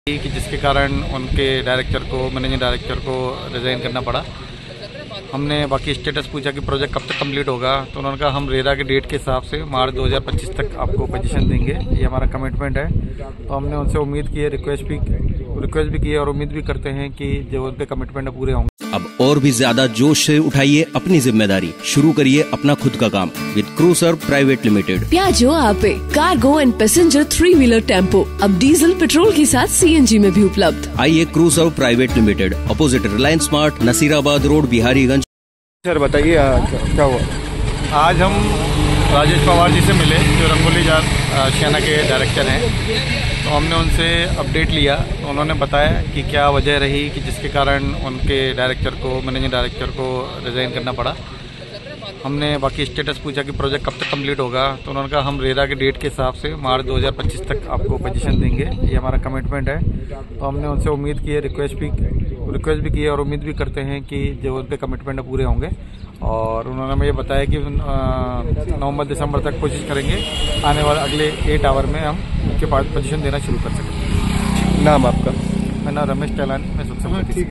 कि जिसके कारण उनके डायरेक्टर को मैनेजिंग डायरेक्टर को रिज़ाइन करना पड़ा। हमने बाकी स्टेटस पूछा कि प्रोजेक्ट कब तक कंप्लीट होगा, तो उन्होंने कहा हम रेरा के डेट के हिसाब से मार्च 2025 तक आपको पोजीशन देंगे, ये हमारा कमिटमेंट है। तो हमने उनसे उम्मीद की है, रिक्वेस्ट भी की है और उम्मीद भी करते हैं कि जो उनके कमिटमेंट है पूरे होंगे। अब और भी ज्यादा जोश से उठाइए अपनी जिम्मेदारी, शुरू करिए अपना खुद का काम with cruiser private limited. Piaggio Ape cargo and passenger 3 wheeler tempo अब डीजल पेट्रोल के साथ CNG में भी उपलब्ध। आइए cruiser private limited, opposite Reliance Smart, Nasirabad road, Biharganj. Sir बताइए क्या हुआ? आज हम राजेश पवार जी से मिले जो रंगोली जार आशियाना के डायरेक्टर हैं। तो हमने उनसे अपडेट लिया, तो उन्होंने बताया कि क्या वजह रही कि जिसके कारण उनके डायरेक्टर को मैनेजिंग डायरेक्टर को रिज़ाइन करना पड़ा। हमने बाकी स्टेटस पूछा कि प्रोजेक्ट कब तक कंप्लीट होगा, तो उन्होंने कहा हम रेरा के डेट के हिसाब से मार्च 2025 तक आपको पोजीशन देंगे, ये हमारा कमिटमेंट है। तो हमने उनसे उम्मीद की है, रिक्वेस्ट भी की है और उम्मीद भी करते हैं कि जो उनके कमिटमेंट है पूरे होंगे। और उन्होंने मुझे बताया कि नवंबर दिसंबर तक कोशिश करेंगे आने वाले अगले 8 आवर में हम उनके पास पोजीशन देना शुरू कर सकें। नाम आपका? मेरा नाम रमेश टैलानी, मैं सबसे